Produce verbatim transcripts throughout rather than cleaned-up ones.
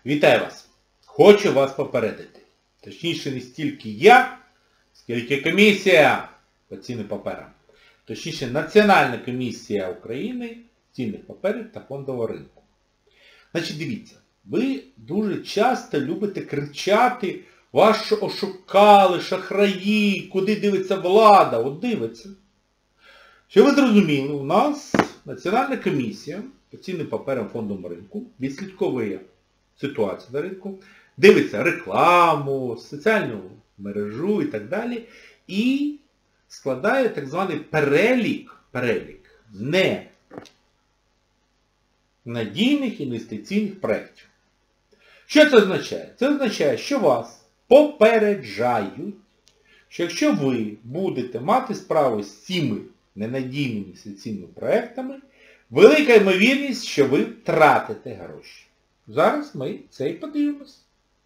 Вітаю вас! Хочу вас попередити. Точніше, не стільки я, скільки комісія по цінним паперам. Точніше, Національна комісія України з цінних паперів та фондового ринку. Значить, дивіться, ви дуже часто любите кричати, вас що ошукали, шахраї, куди дивиться влада, от дивиться. Що ви зрозуміли, у нас Національна комісія по цінним паперам фондового ринку відслідковує ситуацію на ринку, дивиться рекламу, соціальну мережу і так далі, і складає так званий перелік, перелік не надійних інвестиційних проєктів. Що це означає? Це означає, що вас попереджають, що якщо ви будете мати справу з цими ненадійними інвестиційними проєктами, велика ймовірність, що ви втратите гроші. Зараз ми це і подивимось.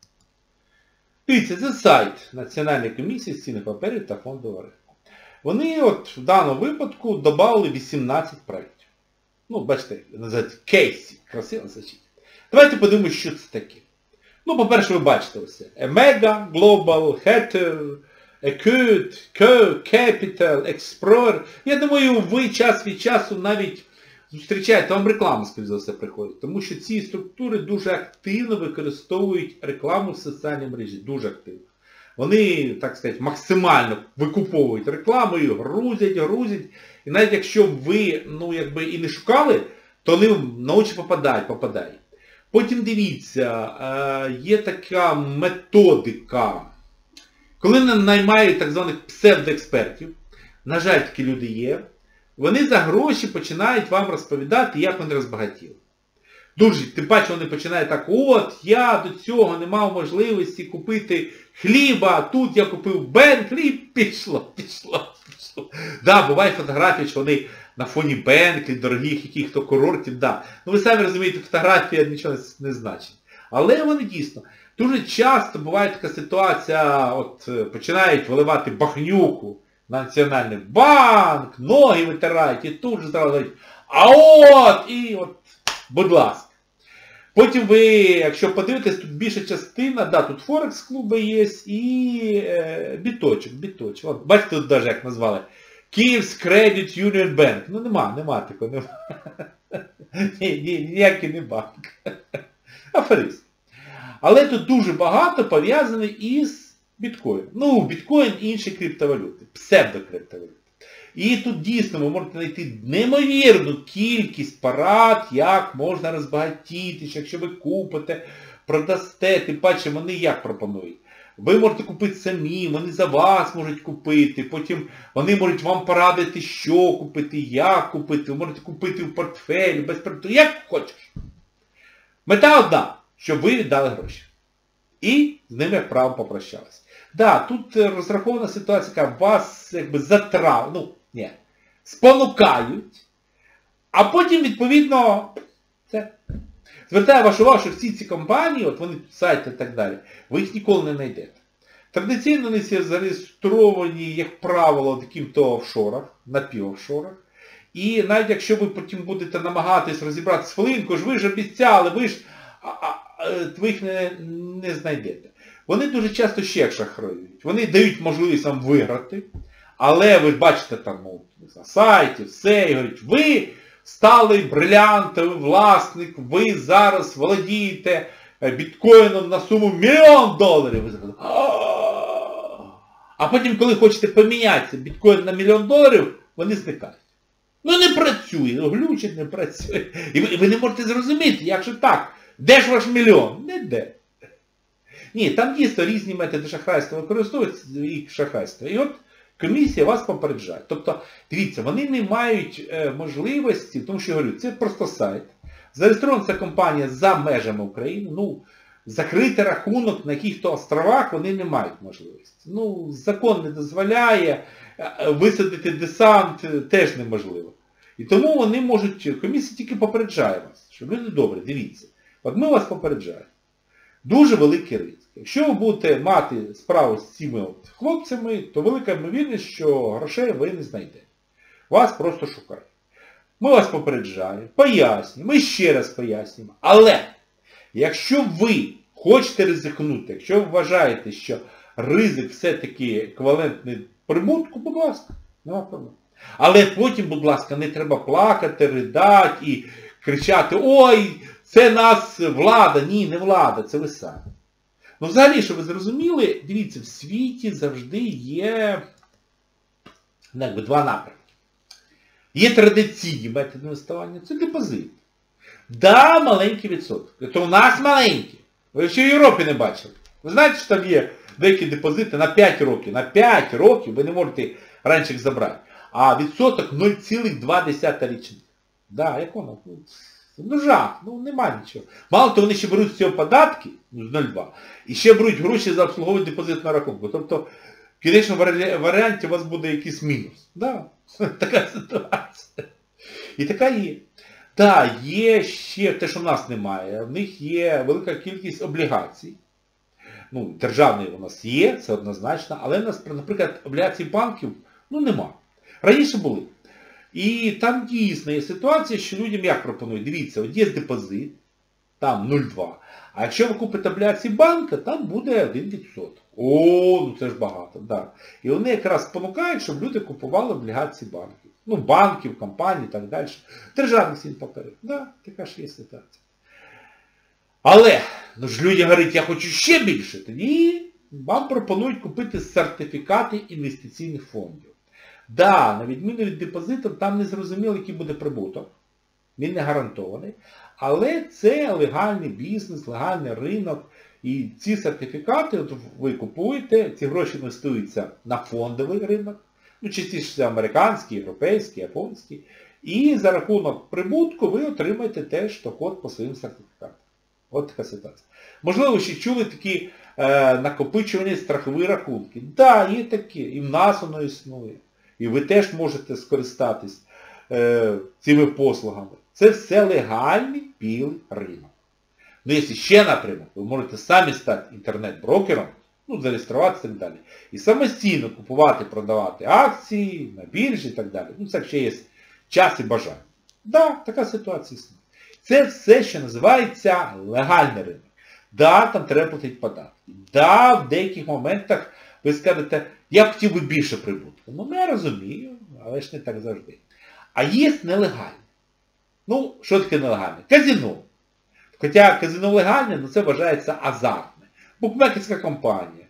Дивіться, це сайт Національної комісії з цінних паперів та фондового ринку. Вони от в даному випадку додали вісімнадцять проєктів. Ну, бачите, називають кейсів. Красиво звучить. Давайте подивимось, що це таке. Ну, по-перше, ви бачите ось. Mega, Global, Heter, Acute, Co, Capital, Explorer. Я думаю, ви час від часу навіть зустрічаєте, вам реклама, скоріше за все, приходить. Тому що ці структури дуже активно використовують рекламу в соціальній мережі. Дуже активно. Вони, так сказати, максимально викуповують рекламу і грузять, грузять. І навіть якщо ви, ну, якби і не шукали, то вони на очі попадають, попадають. Потім дивіться, є така методика. Коли наймають так званих псевдоекспертів, на жаль, такі люди є, вони за гроші починають вам розповідати, як вони розбагатіли. Дуже, тим паче вони починають так, от, я до цього не мав можливості купити хліба, а тут я купив Бентлі, пішло, пішло, пішло. Да, бувають фотографії, що вони на фоні Бентлі, дорогих яких-то курортів, да. Ну ви самі розумієте, фотографія нічого не значить. Але вони дійсно, дуже часто буває така ситуація, от починають виливати бахнюку на Національний банк, ноги витирають і тут же зразу говорять, а от, і от, будь ласка. Потім ви, якщо подивитесь, тут більша частина, да, тут Форекс-клуби є і е, біточок, біточок. От, бачите, тут навіть як назвали. Київський Credit Union Bank. Ну нема, нема такого, нема. Ні, ні, ніякий не банк. Аферист. Але тут дуже багато пов'язане із біткоїном. Ну, біткоін і інші криптовалюти, псевдокриптовалюти. І тут дійсно ви можете знайти неймовірну кількість порад, як можна розбагатітися, якщо ви купите, продасте, тим паче вони як пропонують. Ви можете купити самі, вони за вас можуть купити, потім вони можуть вам порадити, що купити, як купити, ви можете купити в портфелі, без портфелю, як хочеш. Мета одна, щоб ви віддали гроші. І з ними, як правило, попрощалися. Так, да, тут розрахована ситуація, яка вас якби затрав, ну, ні, спонукають, а потім, відповідно, це. Звертаю вашу увагу, що всі ці компанії, от вони сайти і так далі, ви їх ніколи не знайдете. Традиційно вони всі зареєстровані, як правило, в таким-то офшорах, напівофшорах. І навіть якщо ви потім будете намагатись розібратися з хвилинку, ж ви ж обіцяли, ви ж, а, а, ви їх не, не знайдете. Вони дуже часто ще шахрають. Вони дають можливість вам виграти, але ви бачите там, ну, на сайті, все, і говорять, ви стали брилянтовий власник, ви зараз володієте біткоїном на суму мільйон доларів. Ви сказали, а потім, коли хочете помінятися біткоін на мільйон доларів, вони зникають. Ну не працює, ну глючить, не працює. І ви, ви не можете зрозуміти, як же так? Де ж ваш мільйон? Не де. Ні, там дійсно різні методи шахрайства використовуються і шахрайства. І от комісія вас попереджає. Тобто, дивіться, вони не мають е, можливості, тому що я говорю, це просто сайт. Зареєстрована ця компанія за межами України. Ну, закрити рахунок на яких-то островах вони не мають можливості. Ну, закон не дозволяє, висадити десант теж неможливо. І тому вони можуть, комісія тільки попереджає вас, що люди добре, дивіться. От ми вас попереджаємо. Дуже великий ризик. Якщо ви будете мати справу з цими от хлопцями, то велика ймовірність, що грошей ви не знайдете. Вас просто шукають. Ми вас попереджаємо, пояснюємо, ми ще раз пояснюємо. Але Якщо ви хочете ризикнути, якщо ви вважаєте, що ризик все-таки еквівалентний прибутку, будь ласка, нема проблем. Але потім, будь ласка, не треба плакати, ридати і кричати: ой, це нас влада. Ні, не влада, це ви самі. Ну взагалі, щоб ви зрозуміли, дивіться, в світі завжди є якби, два напрямки. Є традиційні методи інвестування, це депозит. Да, маленький відсоток. То у нас маленький. Ви ще в Європі не бачили. Ви знаєте, що там є деякі депозити на п'ять років. На п'ять років ви не можете раніше їх забрати. А відсоток нуль цілих два десятих річних. Да, як воно? Ну жах, ну нема нічого. Мало того, вони ще беруть з цього податки, ну, з нуль цілих два, і ще беруть гроші за обслуговування депозитного рахунку. Тобто, в кінечному варіанті у вас буде якийсь мінус. Да, така ситуація. І така є. Так, є ще те, що в нас немає. В них є велика кількість облігацій. Ну, державної у нас є, це однозначно, але в нас, наприклад, облігацій банків, ну, нема. Раніше були. І там дійсно є ситуація, що людям як пропонують? Дивіться, от є депозит, там нуль цілих два. А якщо ви купите облігації банка, там буде один відсоток. О, ну це ж багато, да. І вони якраз спонукають, щоб люди купували облігації банків. Ну, банків, компаній і так далі. Державних цін паперів. Да, така ж є ситуація. Але, ну ж люди говорять, я хочу ще більше. Тоді вам пропонують купити сертифікати інвестиційних фондів. Да, на відміну від депозиту, там не зрозуміло, який буде прибуток. Він не гарантований. Але це легальний бізнес, легальний ринок. І ці сертифікати от ви купуєте, ці гроші інвестуються на фондовий ринок. Ну, частіше це американський, європейський, японський. І за рахунок прибутку ви отримаєте теж доход по своїм сертифікатам. От така ситуація. Можливо, ще чули такі е, накопичувані страхові рахунки. Так, да, є такі. І в нас воно існує. І ви теж можете скористатись е, цими послугами. Це все легальний білий ринок. Ну, якщо ще напрямок, ви можете самі стати інтернет-брокером, ну, зареєструватися і так далі. І самостійно купувати, продавати акції на біржі і так далі. Ну, це ще є час і бажання. Так, да, така ситуація існує. Це все, що називається легальний ринок. Да, там треба платити податки. Да, в деяких моментах ви скажете, я б хотів би більше прибутку. Ну, я розумію, але ж не так завжди. А є нелегальне. Ну, що таке нелегальне? Казино. Хоча казино легальне, але це вважається азартне. Букмекерська компанія,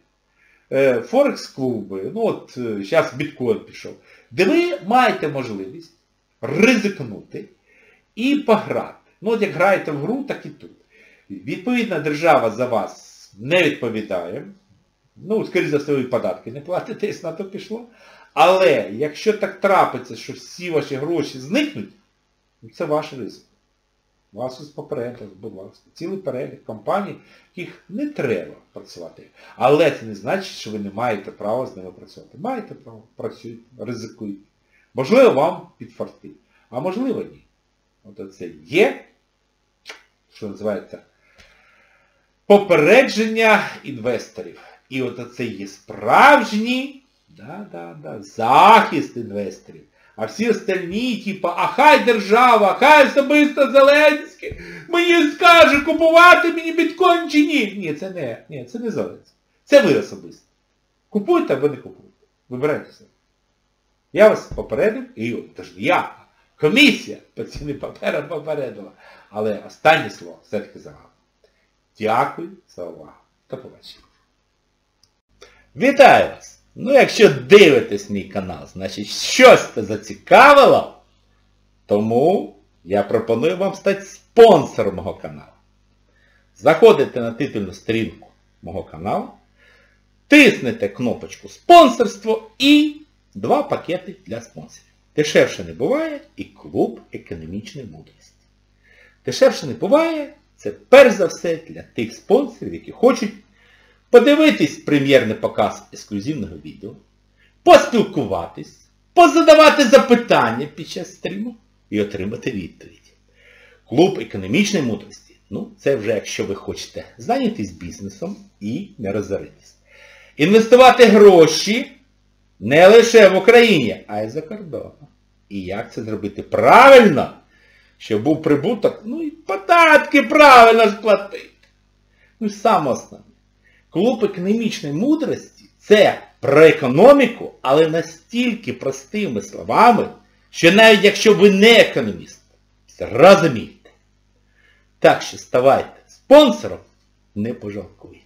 форекс-клуби, ну от зараз біткоін пішов, де ви маєте можливість ризикнути і пограти. Ну от як граєте в гру, так і тут. Відповідна держава за вас не відповідає. Ну, скоріше за все, ви податки не платите, якщо на то пішло. Але якщо так трапиться, що всі ваші гроші зникнуть, це ваш ризик. Вас ось попередили, будь ласка. Цілий перелік компаній, яких не треба працювати. Але це не значить, що ви не маєте права з ними працювати. Маєте право, працюйте, ризикуйте. Можливо, вам підфартить, а можливо ні. От це є, що називається, попередження інвесторів. І от це є справжній да, да, да, захист інвесторів. А всі остальні, типа, а хай держава, хай особисто Зеленський мені скаже, купувати мені біткоін чи ні. Ні, це не, ні, це не Зеленський. Це ви особисто. Купуйте або не купуйте. Вибирайте себе. Я вас попередив, і от, тож я, комісія по цінним паперам попередила. Але останнє слово все-таки за вами. Дякую за увагу. До побачення. Вітаю вас! Ну, якщо дивитесь мій канал, значить щось це зацікавило, тому я пропоную вам стати спонсором мого каналу. Заходите на титульну сторінку мого каналу, тиснете кнопочку «Спонсорство» і два пакети для спонсорів. Дешевше не буває і клуб економічної мудрості. Дешевше не буває, це перш за все для тих спонсорів, які хочуть подивитись прем'єрний показ ексклюзивного відео, поспілкуватись, позадавати запитання під час стріму і отримати відповідь. Клуб економічної мудрості. Ну, це вже якщо ви хочете зайнятись бізнесом і не розоритись. Інвестувати гроші не лише в Україні, а й за кордоном. І як це зробити правильно, щоб був прибуток, ну і податки правильно сплатити. Ну і саме основне. Клуб економічної мудрості – це про економіку, але настільки простими словами, що навіть якщо ви не економіст, зрозумієте. Так що ставайте спонсором, не пожалкуйте.